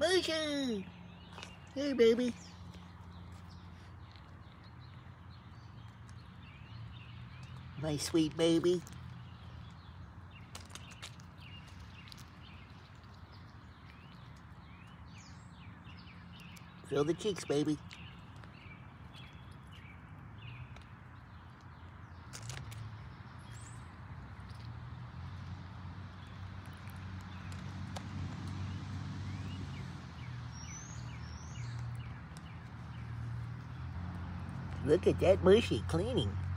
Mooshy! Hey, baby. My sweet baby. Fill the cheeks, baby. Look at that Mooshy cleaning.